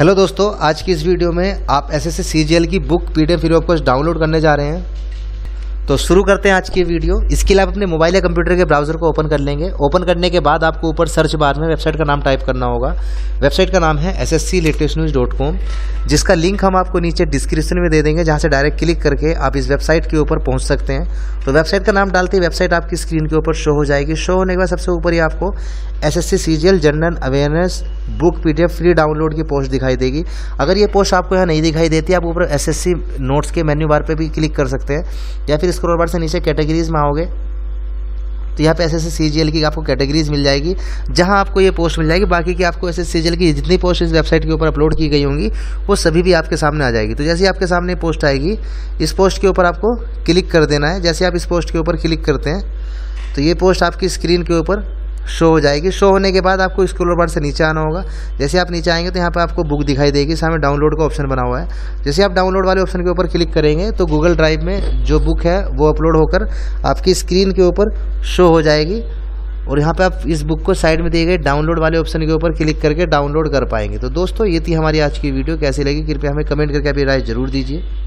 Hello दोस्तों, आज की इस वीडियो में आप एसएससी सीजीएल की book PDF free of cost download करने जा रहे हैं। तो शुरू करते हैं आज की वीडियो। इसके लिए आप अपने मोबाइल या कंप्यूटर के ब्राउजर को ओपन कर लेंगे। ओपन करने के बाद आपको ऊपर सर्च बार में वेबसाइट का नाम टाइप करना होगा। वेबसाइट का नाम है ssclatestnews.com, जिसका लिंक हम आपको नीचे डिस्क्रिप्शन में दे देंगे, जहां से डायरेक्ट क्लिक करके आप इस वेबसाइट के ऊपर पहुंच सकते हैं। तो वेबसाइट का नाम डालते ही वेबसाइट आपकी स्क्रीन के ऊपर शो हो जाएगी। शो होने के बाद सबसे ऊपर ही आपको SSC CGL general awareness book PDF free download की पोस्ट दिखाई देगी। अगर ये पोस्ट आपको यहाँ नहीं दिखाई देती, आप ऊपर एसएससी नोट्स के मेन्यू बार पे भी क्लिक कर सकते हैं, या फिर स्क्रॉल बार से नीचे कैटेगरीज में आओगे तो यहाँ पे एसएससी सीजीएल की आपको कैटेगरीज मिल जाएगी, जहाँ आपको ये पोस्ट मिल जाएगी। बाकी की आपको एसएससी सीजीएल की जितनी पोस्ट इस वेबसाइट के ऊपर अपलोड की गई होंगी वो सभी भी आपके सामने आ जाएगी। तो जैसे ही आपके सामने पोस्ट आएगी, इस पोस्ट के ऊपर आपको क्लिक कर देना है। जैसे आप इस पोस्ट के ऊपर क्लिक करते हैं तो ये पोस्ट आपकी स्क्रीन के ऊपर शो हो जाएगी। शो होने के बाद आपको स्क्रॉल बार से नीचे आना होगा। जैसे आप नीचे आएंगे तो यहाँ पे आपको बुक दिखाई देगी, सामने डाउनलोड का ऑप्शन बना हुआ है। जैसे आप डाउनलोड वाले ऑप्शन के ऊपर क्लिक करेंगे तो गूगल ड्राइव में जो बुक है वो अपलोड होकर आपकी स्क्रीन के ऊपर शो हो जाएगी, और यहाँ पे आप इस बुक को साइड में दिए गए डाउनलोड वाले ऑप्शन के ऊपर क्लिक करके डाउनलोड कर पाएंगे। तो दोस्तों, ये थी हमारी आज की वीडियो। कैसी लगी कृपया हमें कमेंट करके अपनी राय जरूर दीजिए।